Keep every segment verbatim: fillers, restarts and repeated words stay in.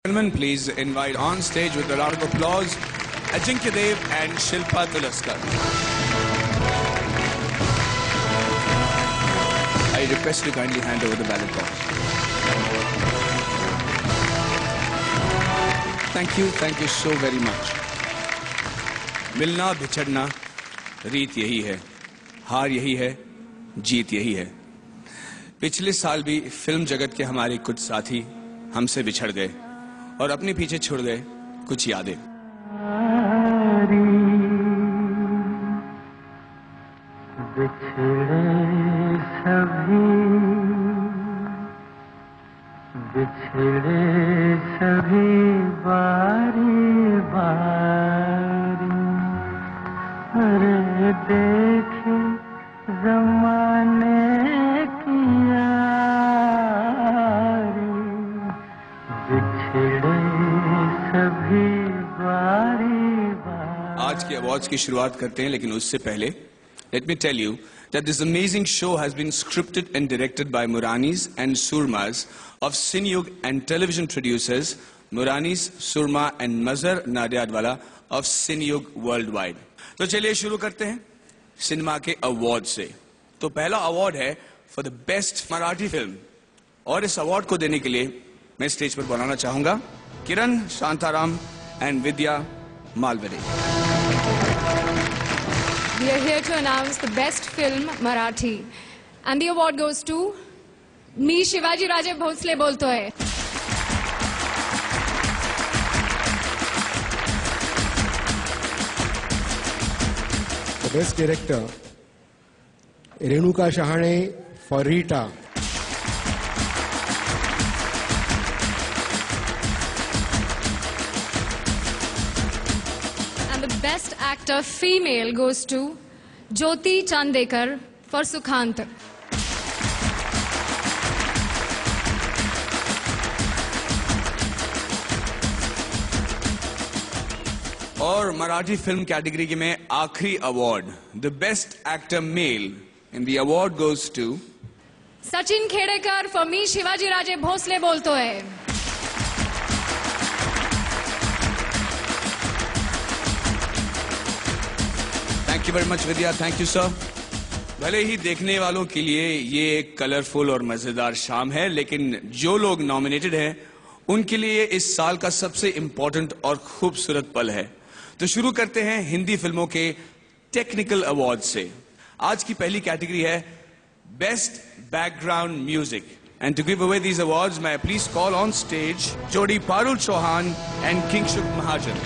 Gentlemen, please invite on stage with a round of applause Ajinkya Dev and Shilpa Tulaskar. I request you kindly hand over the ballot box. Thank you, thank you so very much. मिलना बिछड़ना रीत यही है, हार यही है, जीत यही है। पिछले साल भी फिल्म जगत के हमारे कुछ साथी हमसे बिछड़ गए और अपने पीछे छोड़ गए कुछ यादें। बिछड़े सभी बिछड़े सभी बारी बारी अरे देखे जमाने की यारी बिछड़े सभी बारी बारी। आज के अवार्ड्स की शुरुआत करते हैं, लेकिन उससे पहले let me tell you that this amazing show has been scripted and directed by Muranis and Surmas of Cinyug and television producers Muranis, Surma and Mazhar Nadiadwala of Cinyug Worldwide. तो चलिए शुरू करते हैं सिनेमा के award से। तो पहला award है for the best Marathi film, और इस अवार्ड को देने के लिए मैं स्टेज पर बुलाना चाहूंगा Kiran Shantaram and Vidya Malvade. We are here to announce the best film Marathi, and the award goes to me, Shivaji Raje Bhosle bolto hai. The best director Renuka Shahane for Rita. Best actor female goes to Jyoti Chandekar for Sukhant. और Marathi film category में आखिरी award the best actor male in the award goes to Sachin Khedekar for Mi Shivaji Raje Bhosale Bolto है। Thank you very much Vidya, thank you sir. भले ही देखने वालों के लिए ये एक कलरफुल और मजेदार शाम है, लेकिन जो लोग नॉमिनेटेड हैं उनके लिए इस साल का सबसे इंपॉर्टेंट और खूबसूरत पल है। तो शुरू करते हैं हिंदी फिल्मों के टेक्निकल अवार्ड से। आज की पहली कैटेगरी है best background music, and to give away these awards मैं प्लीज कॉल ऑन स्टेज जोड़ी पारुल चौहान एंड किंगशुक महाजन।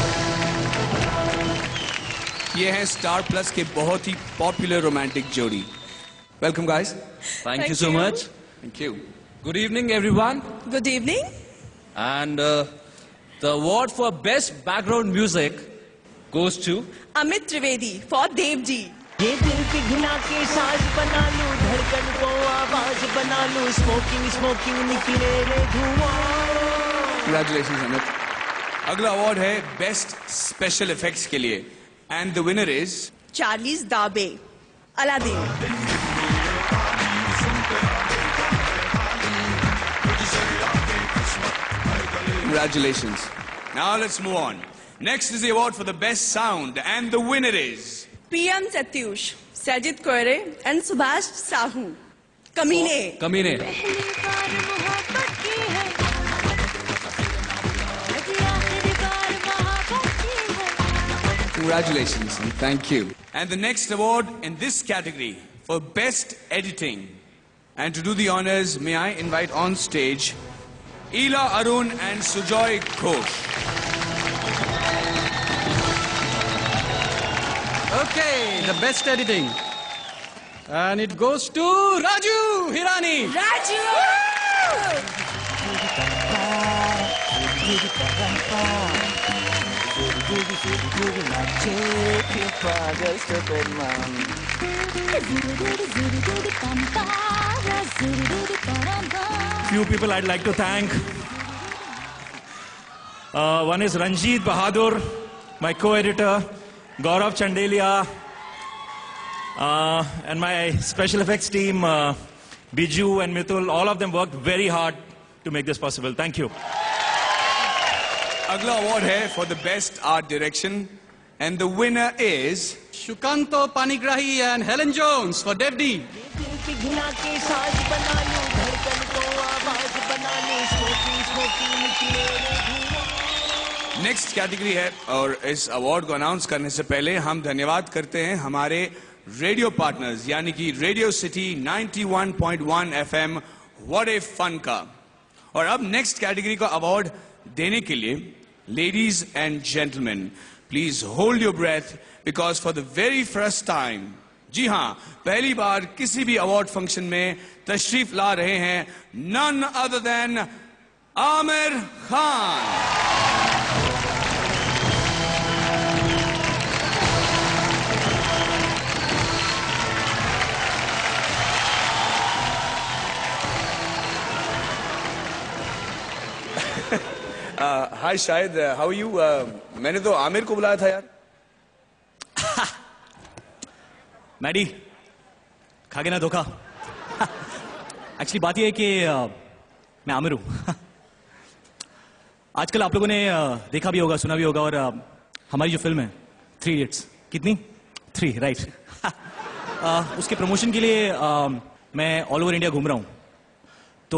ये है स्टार प्लस के बहुत ही पॉपुलर रोमांटिक जोड़ी। Welcome guys. Thank you so much. Thank you. Good evening, everyone. Good evening. And uh, the award for best background music goes to Amit Trivedi for Dev Ji. ये दिल पिघला के साज बना लूं, धड़कन को आवाज बना लूं, स्मोकिंग स्मोकिंग निकले रे धुआं। Congratulations Amit. अगला अवार्ड है बेस्ट स्पेशल इफेक्ट्स के लिए, and the winner is Charlize Dabe, Aladdin. Congratulations. Now let's move on. Next is the award for the best sound, and the winner is P M Satyush, Sajid Koire and Subhash Sahu. Kamine. Kamine. Congratulations and thank you. And the next award in this category for best editing, and to do the honors, may I invite on stage Ela Arun and Sujoy Ghosh. Okay, the best editing, and it goes to Raju Hirani. Raju! Few people I'd like to thank. Uh, one is Ranjit Bahadur, my co-editor, Gaurav Chandelia, uh, and my special effects team, uh, Biju and Mithul. All of them worked very hard to make this possible. Thank you. अगला award है for the best art direction and the winner is Shukanto Panigrahi and Helen Jones for Dev D. दिल पिघला के साज बना लूं धड़कन को आवाज बना लूं स्मोकिंग स्मोकिंग निकले रे धुआं। नेक्स्ट कैटेगरी है और इस अवार्ड को अनाउंस करने से पहले हम धन्यवाद करते हैं हमारे रेडियो पार्टनर्स यानी कि रेडियो सिटी इक्यानवे पॉइंट एक एफएम व्हाट ए फन का। और अब नेक्स्ट कैटेगरी का अवार्ड देने के लिए ladies and gentlemen please hold your breath because for the very first time, जी हां, पहली बार किसी भी अवार्ड फंक्शन में तशरीफ ला रहे हैं none other than Aamir Khan. Hi शायद, हाउ यू? मैंने तो आमिर को बुलाया था यार। मैडी खा गए ना धोखा। एक्चुअली बात यह है कि uh, मैं आमिर हूं। आजकल आप लोगों ने uh, देखा भी होगा, सुना भी होगा, और uh, हमारी जो फिल्म है थ्री इडियट्स, कितनी? Three, right. uh, उसके प्रमोशन के लिए uh, मैं ऑल ओवर इंडिया घूम रहा हूं। तो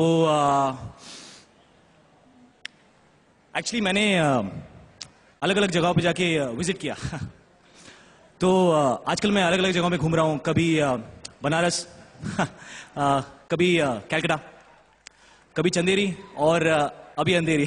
एक्चुअली uh, मैंने अलग अलग जगहों पे जाके विजिट uh, किया। तो uh, आजकल मैं अलग अलग जगहों पे घूम रहा हूं, कभी uh, बनारस, uh, कभी uh, कैलकाटा, कभी चंदेरी और uh, अभी अंधेरी।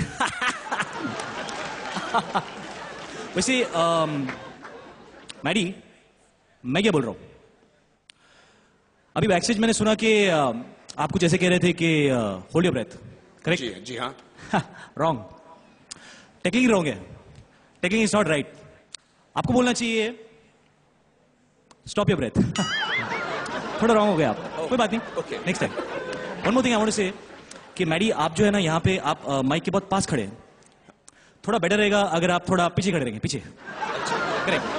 वैसे um, मैडी, मैं क्या बोल रहा हूं? अभी बैकस्टेज मैंने सुना कि uh, आप कुछ ऐसे कह रहे थे कि होल्ड योर ब्रेथ, करेक्ट? जी, जी हाँ। रॉन्ग, टेक्निक रॉन्ग है, टेक्निक इज नॉट राइट। आपको बोलना चाहिए स्टॉप योर ब्रेथ। थोड़ा रॉन्ग हो गया आप, कोई बात नहीं, okay, next time. One more thing I want to say कि मैडी, आप जो है ना यहाँ पे आप माइक के बहुत पास खड़े हैं, थोड़ा बेटर रहेगा अगर आप थोड़ा पीछे खड़े रहेंगे, पीछे। करेक्ट।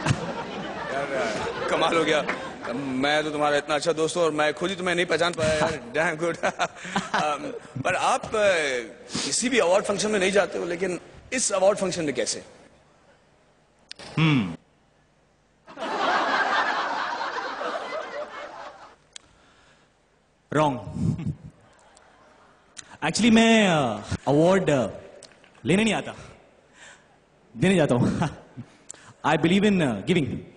यार कमाल हो गया, मैं तो तुम्हारा इतना अच्छा दोस्त हूँ और मैं खुद ही तुम्हें नहीं पहचान पाया यार। Damn good. पर आप किसी भी अवार्ड फंक्शन में नहीं जाते हो, लेकिन इस अवार्ड फंक्शन में कैसे? Hmm wrong. एक्चुअली मैं अवार्ड uh, लेने नहीं आता, देने जाता हूं। I believe in giving.